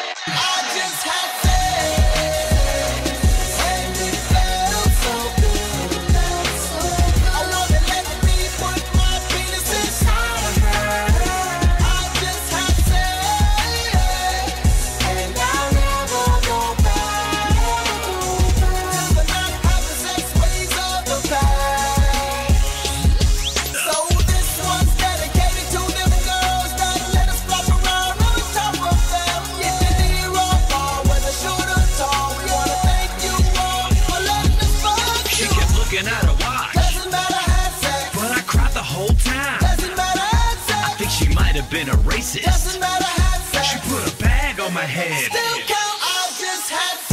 I just had sex, and it felt so good. I wanna let me put my penis inside of her. I just had sex, and I'll never go back. Till the night after sex ways of the past. So this one's dedicated to them girls that let us flop around on top of them. If you need raw bar, whether short or tall, we wanna thank you all for letting us fuck She you. kept looking at her watch, Doesn't matter, had sex. but I cried the whole time. Doesn't matter, had sex. I think she might have been a racist. Doesn't matter, had sex. She put a bag on my head. Still count, I just had sex.